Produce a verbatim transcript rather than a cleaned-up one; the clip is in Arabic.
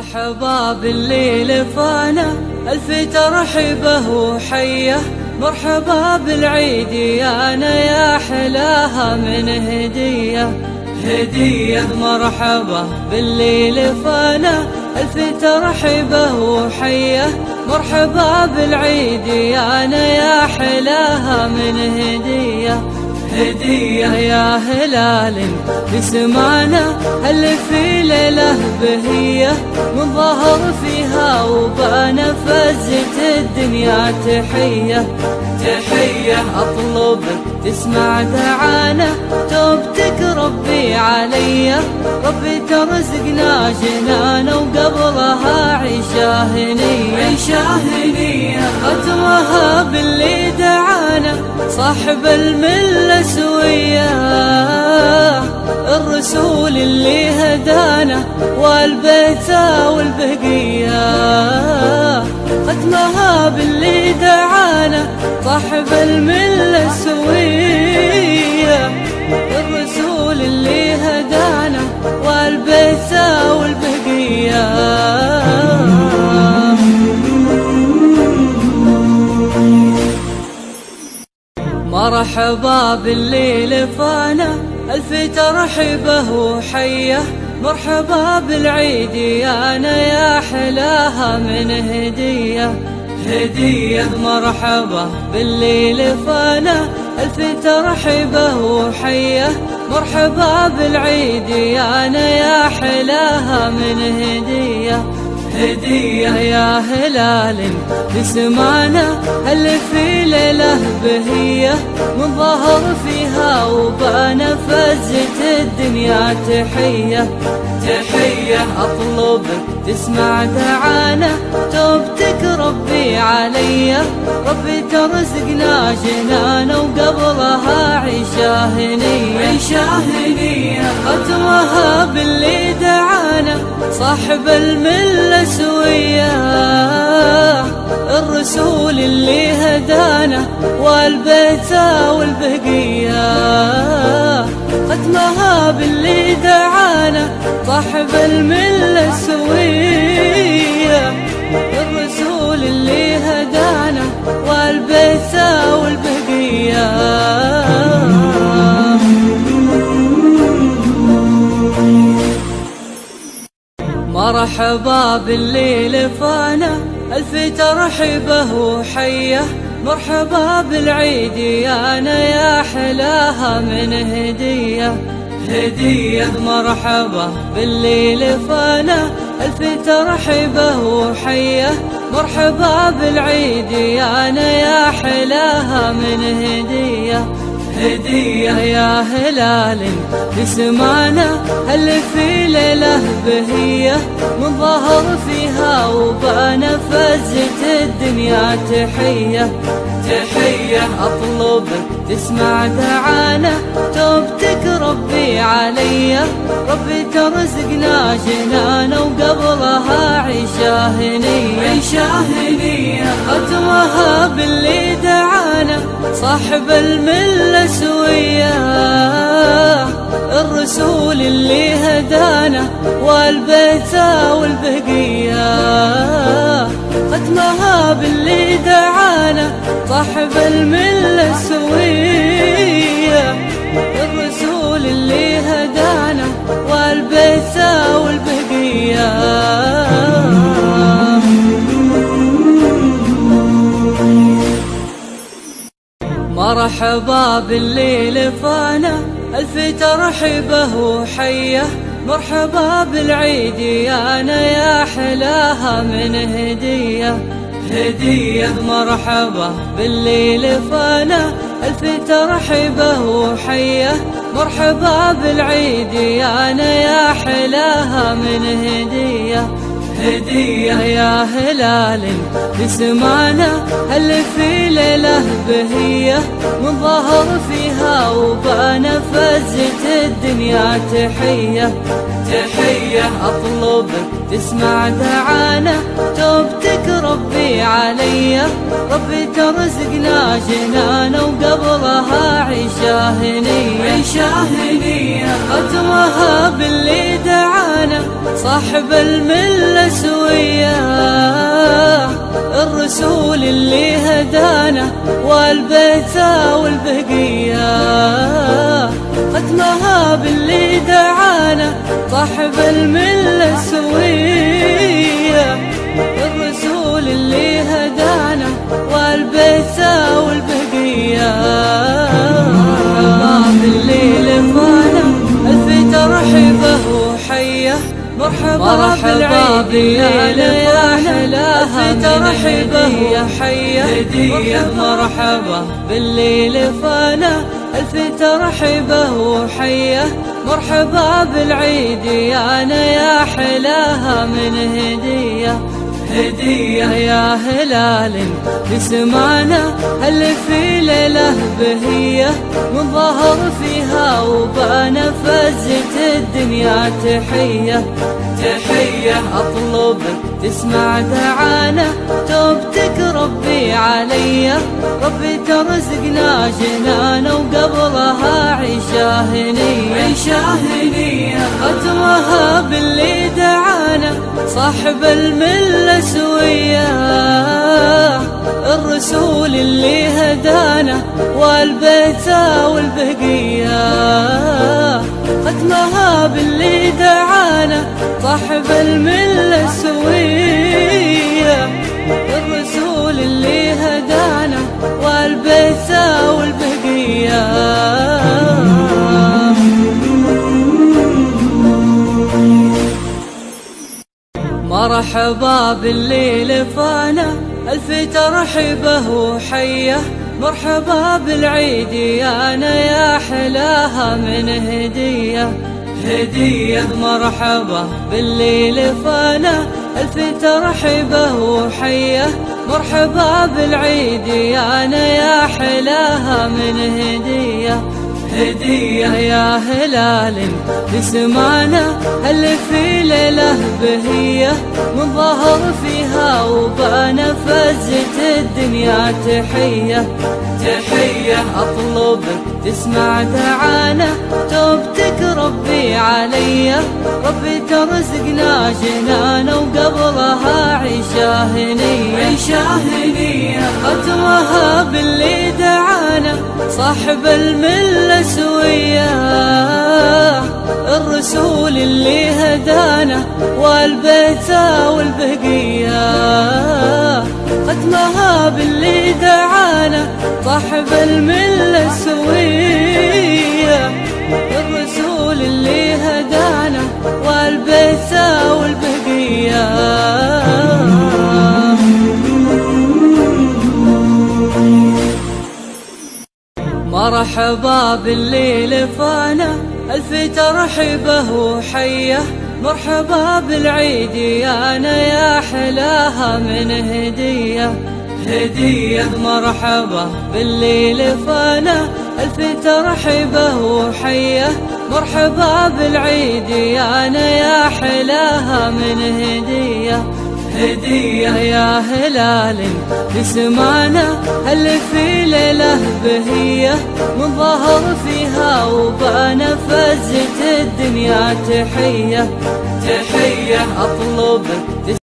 مرحبا بالليل فانا ألف ترحبه وحيه، مرحبا بالعيد يانا يا حلاها من هدية هدية. مرحبا بالليل فانا ألف ترحبه وحيه، مرحبا بالعيد يانا يا حلاها من هدية هدية. يا هلال بسمعنا هل في ليلة بهية، من ظهر فيها وبان فزت الدنيا تحية تحية. أطلبك تسمع دعانا توبتك ربي عليا، ربي ترزقنا جنانا وقبلها عيشة هنية عيشة هنية. ختمها باللي دعانا صاحب الملة سوية، الرسول اللي هدانا والبيت والبقية. ختمها باللي دعانا صاحب الملة سوية، الرسول اللي هدانا والبيت والبقية. مرحبا بالليل فانا ألف ترحبه وحيه، مرحبا بالعيد يانا يا حلاها من هدية هدية. مرحبا بالليل فانا ألف ترحبه وحيه، مرحبا بالعيد يانا يا حلاها من هدية هدية. يا هلال بسمعنا هل في ليلة بهية، من ظهر فيها وبان فزت الدنيا تحية تحية. أطلبك تسمع دعانا توبتك ربي عليا، ربي ترزقنا جنانا وقبلها عيشة هنية عيشة هنية. ختمها باللي دعانا صاحب الملة سوية، الرسول اللي هدانا والبيت والبقية. ختمها باللي دعانا صاحب الملة سوية، الرسول اللي هدانا والبيت والبقية. مرحبا بالليل فانا ألف ترحبه وحيه، مرحبا بالعيد يانا يا حلاها من هدية هدية. مرحبا بالليل فانا ألف ترحبه وحيه، مرحبا بالعيد يانا يا حلاها من هدية هدية. يا هلال بسمعنا هل في ليلة بهية، من ظهر فيها وبان فزت الدنيا تحية تحية. أطلبك تسمع دعانا توبتك ربي عليا، ربي ترزقنا جنانا وقبلها عيشة هنية عيشة هنية. ختمها باللي دعانا صاحب الملة سوية، الرسول اللي هدانا والبيت والبقية. ختمها باللي دعانا صاحب الملة سوية، الرسول اللي هدانا والبيت والبقية. مرحبا بالليل فانا ألف ترحبه وحيه، مرحبا بالعيد يانا يا حلاها من هدية هدية. مرحبا بالليل فانا ألف ترحبه وحيه، مرحبا بالعيد يانا يا حلاها من هدية هدية. يا هلال بسمعنا هل في ليلة بهية، من ظهر فيها وبان فزت الدنيا تحية تحية. أطلبك تسمع دعانا توبتك ربي عليا، ربي ترزقنا جنانا وقبلها عيشة هنية عيشة هنية. ختمها باللي دعانا دعانا صاحب الملة سوية، الرسول اللي هدانا والبيت والبقية، ختمها باللي دعانا صاحب الملة سوية، الرسول اللي هدانا والبيت والبقية. بالليل فانا ألف ترحيبه وحيه، مرحبا بالعيد يا حلاها ترحيبه وحيه، هدية مرحبا بالليل فانا ألف ترحيبه وحيه، مرحبا بالعيد يانا يا حلاها من هدية، هدية يا هلال بسمعنا هل في ليلة بهية، من ظهر فيها وبانا فزت الدنيا تحية، تحية أطلبك تسمع دعانا توبتك ربي عليا، ربي ترزقنا جنانا وقبلها عيشة هنية، عيشة هنية ختمها باللي دعانا صاحب الملة سوية، الرسول اللي هدانا والبيت والبقية، ختمها باللي دعانا صاحب الملة سوية، الرسول اللي هدانا والبيت والبقية. مرحبا بالليل فانا ألف ترحيبه وحيه، مرحبا بالعيد يانا يا حلاها من هدية، هدية مرحبا بالليل فانا ألف ترحيبه وحيه، مرحبا بالعيد يانا يا حلاها من هدية، هدية يا هلال بسمعنا هل في ليلة بهية، من ظهر فيها وبانا فزت الدنيا تحية، تحية أطلبك تسمع دعانا توبتك ربي عليا، ربي ترزقنا جنانا وقبلها عيشة هنية، عيشة هنية ختمها باللي دعانا صاحب الملة سوية، الرسول اللي هدانا والبيت والبقية، ختمها باللي دعانا صاحب الملة سوية، الرسول اللي هدانا والبيت والبقية. مرحبا بالليل فانا ألف ترحيبه وحيه، مرحبا بالعيد يانا يا حلاها من هدية، هدية مرحبا بالليل فانا ألف ترحيبه وحيه، مرحبا بالعيد يانا يا حلاها من هدية، هدية يا هلال بسمعنا هل في ليلة بهية، من ظهر فيها وبانا فزت الدنيا تحية، تحية أطلبك